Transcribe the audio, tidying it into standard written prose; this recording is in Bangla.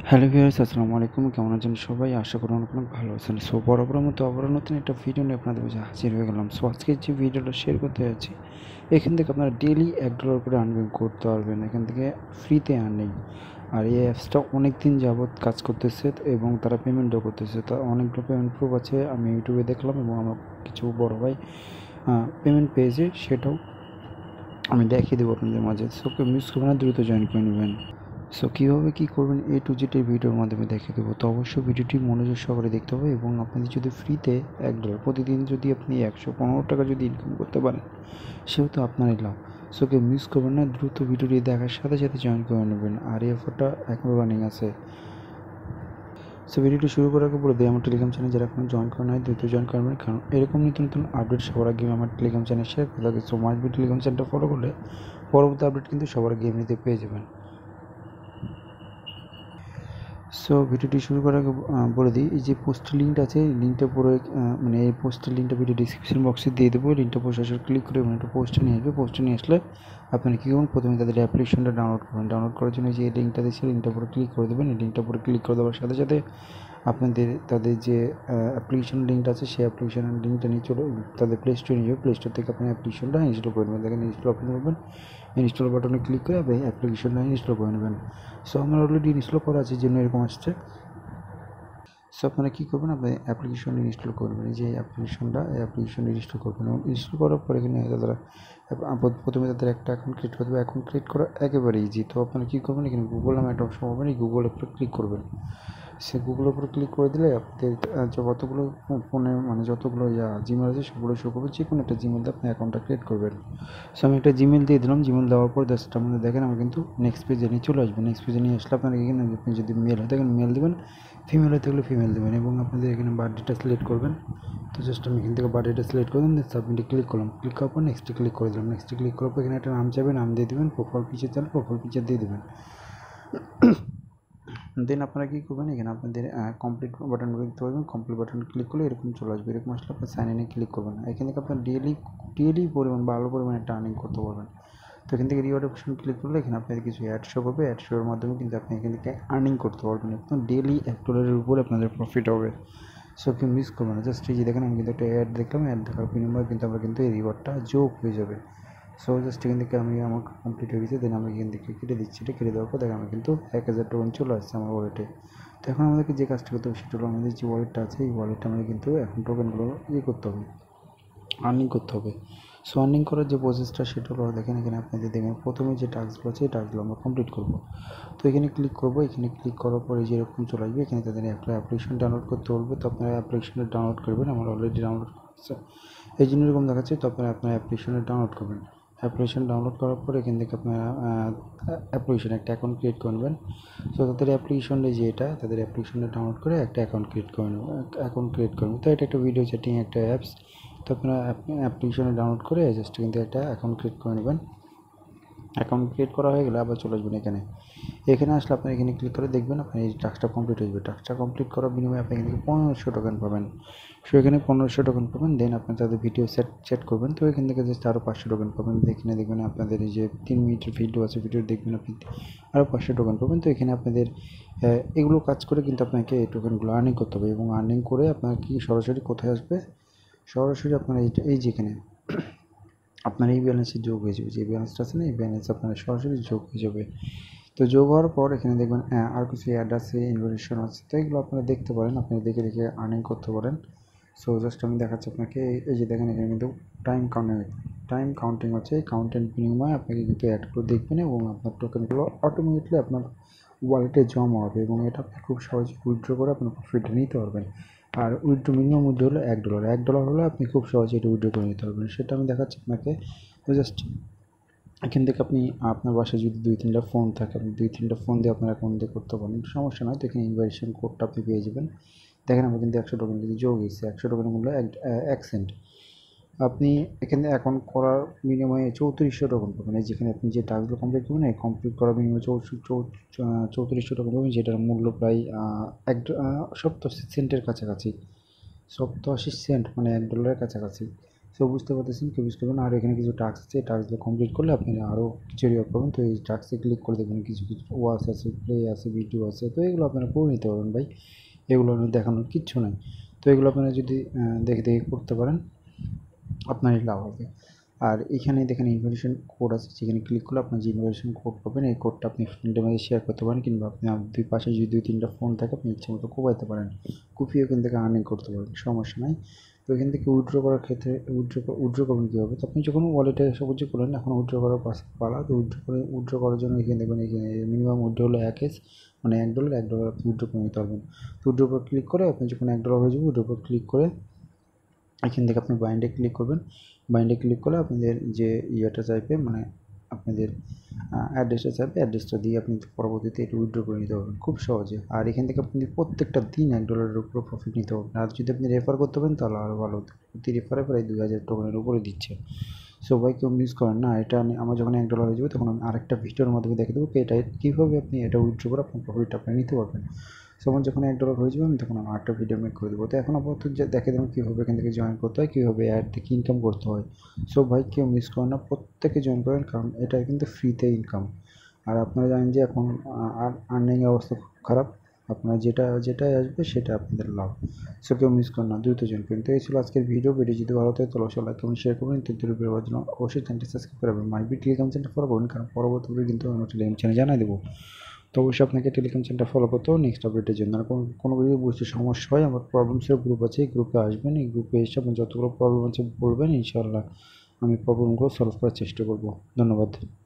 হ্যালো ভিউয়ার্স, আসসালামু আলাইকুম। কেমন আছেন সবাই? আশা করি অনেক ভালো আছেন। সো বরাবরের মতো আবারও নতুন একটা ভিডিও নিয়ে আপনাদের মাঝে হাজির হয়ে গেলাম। সো আজকে যে ভিডিওটা শেয়ার করতে যাচ্ছি, এখান থেকে আপনারা ডেইলি $1 করে আর্নিং করতে পারবেন। এখান থেকে ফ্রিতে আর্নিং। আর এই অ্যাপসটা অনেক দিন যাবৎ কাজ করতেছে এবং তারা পেমেন্টও করতেছে। তা অনেকগুলো পেমেন্ট প্রুফ আছে, আমি ইউটিউবে দেখলাম এবং আমার কিছু বড় ভাই পেমেন্ট পেয়েছে, সেটাও আমি দেখিয়ে দেবো আপনাদের মাঝে। সো কেউ মিস করবেন না, দ্রুত জয়েন করে নেবেন। সো কীভাবে কী করবেন A to Z এই ভিডিওর মাধ্যমে দেখিয়ে দেবো। তো অবশ্যই ভিডিওটি মনোযোগ সহকারে দেখতে হবে এবং আপনাদের যদি ফ্রিতে $1 প্রতিদিন যদি আপনি 115 টাকা যদি ইনকাম করতে পারেন, সেহেতু আপনারই লাভ। সো কেউ মিস করবেন না, দ্রুত ভিডিওটি দেখার সাথে সাথে জয়েন করে নেবেন। আর এই অফারটা এখনও রানিং আছে। সো ভিডিওটি শুরু করার আগে বলে দিই, আমার টেলিগ্রাম চ্যানেল যারা এখনো জয়েন করে নেয় দ্রুত জয়েন করবেন, কারণ এরকম নতুন নতুন আপডেট সবার আগে আমার টেলিগ্রাম চ্যানেল শেয়ার করে থাকে। সো মাসবি টেলিগ্রাম চ্যানেলটা ফলো করলে পরবর্তী আপডেট কিন্তু সবার আগে এমনিতে পেয়ে যাবেন। সো ভিডিওটি শুরু করার আগে বলে দিই, এই যে পোস্টের লিঙ্কটা আছে, এই লিঙ্কটা পরে মানে এই পোস্টের লিঙ্কটা ভিডিও ডিসক্রিপশন বক্সে দিয়ে দেবো। লিঙ্কটা পোস্ট আসলে ক্লিক করে একটা পোস্টে নিয়ে আসবে। পোস্টে নিয়ে আসলে আপনারা কী করবেন, প্রথমে তাদের অ্যাপ্লিকেশনটা ডাউনলোড করবেন। ডাউনলোড করার জন্য যে লিঙ্কটা দিচ্ছে, লিঙ্কটা পরে ক্লিক করে দেবেন। এই লিঙ্কটা পরে ক্লিক করে দেওয়ার সাথে সাথে আপনাদের তাদের যে অ্যাপ্লিকেশন লিঙ্কটা আছে, সেই অ্যাপ্লিকেশনের লিঙ্কটা নিয়ে চলে তাদের প্লে স্টোরে নিয়ে যাবে। প্লে স্টোর থেকে আপনি অ্যাপ্লিকেশনটা ইনস্টল করে নেবেন। দেখেন ইনস্টল ওপেন করবেন, ইনস্টল বাটনে ক্লিক করে আপনি অ্যাপ্লিকেশনটা ইনস্টল করে নেবেন। সো আমার অলরেডি ইনস্টল করা আছে, জন্য এরকম আসছে। সো আপনারা কী করবেন, আপনি অ্যাপ্লিকেশন ইনস্টল করবেন। এই যে অ্যাপ্লিকেশন ইনস্টল করবেন এবং ইনস্টল করার পরে এখানে তারা প্রথমে তাদের একটা অ্যাকাউন্ট ক্রিয়েট করতে হবে। অ্যাকাউন্ট ক্রিয়েট করা একেবারে ইজি। তো আপনারা কী করবেন, এখানে গুগল নামে একটা অপশন পাবেন, এই গুগলের উপরে ক্লিক করবেন। সে গুগলের উপরে ক্লিক করে দিলে আপনাদের যতগুলো ফোনে মানে যতগুলো জিমেল আছে সেগুলো শো করবে। যে কোনো একটা জিমেল দিয়ে আপনি অ্যাকাউন্টটা ক্রিয়েট করবেন। সো আমি একটা জিমেল দিয়ে দিলাম। জিমেল দেওয়ার পর জাস্ট আমাদের দেখেন আমি কিন্তু নেক্সট পেজে নিয়ে চলে আসবে। নেক্সট পেজে নিয়ে আসলে আপনার এখানে আপনি যদি মেল হয় দেখেন মেল দেবেন, ফিমেল হয়ে থাকলে ফিমেল দেবেন এবং আপনাদের এখানে বার্থডেটা সিলেক্ট করবেন। তো জাস্ট আমি এখান থেকে বার্থডেটা সিলেক্ট করে দেন, সাবমিটে ক্লিক করলাম। ক্লিক করার পর নেক্সটে ক্লিক করে দিলাম। নেক্সটে ক্লিক করার পর এখানে একটা নাম চাইবে, নাম দিয়ে দেবেন। প্রোফাইল পিকচার চাইলে প্রোফাইল পিকচার দিয়ে দেবেন। দেন আপনারা কী করবেন, এখানে আপনাদের কমপ্লিট বাটন দেখতে পাবেন। কমপ্লিট বাটন ক্লিক করলে এরকম চলে আসবে। এরকম আসলে আপনার সাইন ইনে ক্লিক করবেন। এখান থেকে আপনার ডেলি পরিমাণ ভালো পরিমাণে একটা আর্নিং করতে পারবেন। তো এখান থেকে রিওয়ার্ড অপশন ক্লিক করলে এখানে আপনাদের কিছু অ্যাড শো করবে। অ্যাড শোর মাধ্যমে কিন্তু আপনি এখান থেকে আর্নিং করতে পারবেন। একদম ডেলি $1 উপরে আপনাদের প্রফিট হবে। সো কেউ মিস করবেন না। জাস্ট এই যে দেখেন আমি কিন্তু একটা অ্যাড দেখলাম, অ্যাড দেখার বিনিময়ে কিন্তু আমরা কিন্তু এই রিওয়ার্ডটা যোগ হয়ে যাবে। সো জাস্ট এখান থেকে আমার কমপ্লিট হয়ে গেছে। দেন আমি এখান থেকে কেটে দিচ্ছি। এটা কেটে দেওয়ার পর দেখেন আমি কিন্তু 1000 টোকেন চলে আসছে আমার ওয়ালেটে। তো এখন আমাদেরকে যে কাজটা করতে হবে সেটা হলো, আমাদের যে ওয়ালেটটা আছে এই ওয়ালেটে আমাদের কিন্তু এখন টোকেনগুলো করতে হবে, আর্নিং করতে হবে। সো আর্নিং করার যে প্রসেসটা সেটা হলো, দেখেন এখানে আপনাদের দেখবেন প্রথমে যে টাস্কগুলো আছে এই টাস্কগুলো আমরা কমপ্লিট করবো। তো এখানে ক্লিক করবো। এখানে ক্লিক করার পরে যেরকম চলে আসবে, এখানে তাদের একটা অ্যাপ্লিকেশন ডাউনলোড করতে বলবে। তো আপনারা অ্যাপ্লিকেশনটা ডাউনলোড করবেন। আমার অলরেডি ডাউনলোড করছে, এই জন্য এরকম দেখাচ্ছে। তো আপনারা আপনার অ্যাপ্লিকেশনটা ডাউনলোড করবেন। অ্যাপ্লিকেশন ডাউনলোড করার পর এখান থেকে আপনারা অ্যাপ্লিকেশন একটা অ্যাকাউন্ট ক্রিয়েট করবেন। সো তাদের অ্যাপ্লিকেশনটা যে এটা, তাদের অ্যাপ্লিকেশনটা ডাউনলোড করে একটা অ্যাকাউন্ট ক্রিয়েট করে নেবেন। তো এটা একটা ভিডিও চ্যাটিং একটা অ্যাপস। তো আপনারা অ্যাপ্লিকেশনে ডাউনলোড করে জাস্ট কিন্তু একটা অ্যাকাউন্ট ক্রিয়েট করে নেবেন। অ্যাকাউন্ট ক্রিয়েট করা হয়ে গেলে আবার চলে আসবেন এখানে। এখানে আসলে আপনি এখানে ক্লিক করে দেখবেন আপনার এই টাস্কটা কমপ্লিট হয়ে যাবে। টাস্কটা কমপ্লিট করার বিনিময়ে আপনি এখানে 1500 টোকেন পাবেন। সো এখানে 1500 টোকেন পাবেন। দেন আপনি তাদের ভিডিও সেট করবেন। তো এখান থেকে জাস্ট আরও 500 টোকেন পাবেন। এখানে দেখবেন আপনাদের এই যে 3 মিনিটের ভিডিও আছে, ভিডিও দেখবেন আপনি আরও 500 টোকেন পাবেন। তো এখানে আপনাদের এগুলো কাজ করে কিন্তু আপনাকে এই টোকেনগুলো আর্নিং করতে হবে এবং আর্নিং করে আপনার কি সরাসরি কোথায় আসবে, সরাসরি আপনার এই যেখানে আপনার এই ব্যালেন্সে যোগ হয়ে যাবে। যে ব্যালেন্সটা আছে না, এই ব্যালেন্স আপনার সরাসরি যোগ হয়ে যাবে। তো যোগ হওয়ার পর এখানে দেখবেন আর কিছু অ্যাড আছে, ইনভেশন আছে। তো এগুলো আপনারা দেখতে পারেন, আপনি দেখে দেখে আর্নিং করতে পারেন। সো জাস্ট আমি দেখাচ্ছি আপনাকে। এই যে দেখেন এখানে কিন্তু টাইম কাউন্টিং হচ্ছে। এই কাউন্টের বিনিময়ে আপনাকে কিন্তু অ্যাডগুলো দেখবেন এবং আপনার টোকেনগুলো অটোমেটিকলি আপনার ওয়ালেটে জমা হবে এবং এটা আপনি খুব সহজে উইথড্র করে আপনার প্রফিটটা নিতে পারবেন। আর উইথড্র মিনিমাম উইথড্র হলো $1। $1 হলে আপনি খুব সহজে এটা উইথড্র করে নিতে পারবেন। সেটা আমি দেখাচ্ছি আপনাকে। তো জাস্ট এখান থেকে আপনি আপনার বাসায় যদি 2-3টা ফোন থাকে, আপনি 2-3টা ফোন দিয়ে আপনার অ্যাকাউন্ট দিয়ে করতে পারেন, সমস্যা নয়। তো এখানে ইনভাইটেশন কোডটা আপনি পেয়ে যাবেন। দেখেন আমার কিন্তু 100 টোকেন কিন্তু যোগ হয়েছে। 100 টোকেনের মূল্য 1 সেন্ট। আপনি এখানে অ্যাকাউন্ট করার বিনিময়ে 3400 টোকেন পাবেন। এই যেখানে আপনি যে টাস্কগুলো কমপ্লিট করবেন, এই কমপ্লিট করার বিনিময়ে 3400 টোকেন পাবেন, যেটার মূল্য প্রায় 87 সেন্টের কাছাকাছি। 87 সেন্ট মানে $1 কাছাকাছি। সো বুঝতে পারতেছেন কি করবেন। আর এখানে কিছু টাস্ক আছে, এই টাস্কগুলো কমপ্লিট করলে আপনি আরও কিছু রিওয়ার্ড পাবেন। তো এই টাস্কে ক্লিক করে দেখবেন কিছু ওয়াচ আছে, প্লে আছে, ভিডিও আছে, তো এগুলো আপনারা করে নিতে পারবেন ভাই। এগুলো দেখানোর কিচ্ছু নাই। তো এগুলো আপনারা যদি দেখে দেখে করতে পারেন আপনারই লাভ হবে। আর এখানে দেখেন ইনভাইটেশন কোড আছে, যেখানে ক্লিক করলে আপনার যে ইনভাইটেশন কোড পাবেন এই কোডটা আপনি ফ্রেন্ডের মধ্যে শেয়ার করতে পারেন, কিংবা আপনি দুই পাশে যদি 2-3টা ফোন থাকে আপনি ইচ্ছে মতো কোপাইতে পারেন, কুপিয়ে এখান থেকে আর্নিং করতে পারেন, সমস্যা নাই। তো এখান থেকে উইথড্র করার ক্ষেত্রে উইথড্র করবেন কীভাবে, তো আপনি যখন ওয়ালেটে সব কিছু করলেন এখন উইথড্র করার পালা। তো উইথড্র করার জন্য এখানে দেখবেন এখানে মিনিমাম উইথড্র হলো $1, মানে $1 আপনি উইথড্র করে নিতে পারবেন। তো উইথড্র উপর ক্লিক করে আপনি যখন $1 হয়ে যাবে উইথড্র উপর ক্লিক করে এখান থেকে আপনি বাইন্ডে ক্লিক করবেন। বাইন্ডে ক্লিক করলে আপনাদের যে ইয়েটা চাইবে, মানে আপনাদের অ্যাড্রেসটা চাইবে, অ্যাড্রেসটা দিয়ে আপনি পরবর্তীতে এটা উইথড্র করে নিতে পারবেন খুব সহজে। আর এখান থেকে আপনি প্রত্যেকটা দিন $1 উপর প্রফিট নিতে পারবেন। আর যদি আপনি রেফার করতে পারেন তাহলে আরও ভালো হতো। প্রতি রেফারে প্রায় 2000 টোকেনের উপরে দিচ্ছে। সো ভাই কেউ মিস করেন না, এটা আমার যখন $1 হয়ে যাবে তখন আমি আরেকটা ভিডিওর মাধ্যমে দেখে দেবো এটা কীভাবে আপনি এটা উইথড্র করে আপনার প্রফিটটা আপনি নিতে পারবেন। সো আমার যখন $1 হয়ে যাবে আমি তখন আমার আরেকটা ভিডিও মেক করে দেবো। তো এখন আপাতত যে দেখে দেবেন কীভাবে এখান থেকে জয়েন করতে হয়, কীভাবে অ্যাড থেকে ইনকাম করতে হয়। সো ভাই কেউ মিস করেন না, প্রত্যেকে জয়েন করেন, কারণ এটা কিন্তু ফ্রিতে ইনকাম। আর আপনারা জানেন যে এখন আর্নিংয়ের অবস্থা খুব খারাপ, আপনারা যেটাই আসবে সেটা আপনাদের লাভ। সো কেউ মিস করেন না, দ্রুত জয়েন করুন। তো এই ছিল আজকের ভিডিও যদি ভালো থাকে তাহলে অবশ্যই লাইক কমেন্ট শেয়ার করবেন। তো দূরে বেরোবার জন্য অবশ্যই চ্যানেলটি সাবস্ক্রাইব করবেন, মাইবি টেলিগ্রাম চ্যানেলটা ফলো করুন, কারণ পরবর্তীতে কিন্তু আমরা টেলিগ্রাম চ্যানেল জানাই দেবো। তো অবশ্যই আপনাকে টেলিগ্রাম চ্যানেলটা ফলো করতে হবে নেক্সট আপডেটের জন্য। আর কোনো কিছু বুঝতে সমস্যা হয় আমার প্রবলেমসের গ্রুপ আছে, এই গ্রুপে আসবেন, এই গ্রুপে এসে আপনি যতগুলো প্রবলেম আছে বলবেন, ইনশাআল্লাহ আমি প্রবলেমগুলো সলভ করার চেষ্টা করব। ধন্যবাদ।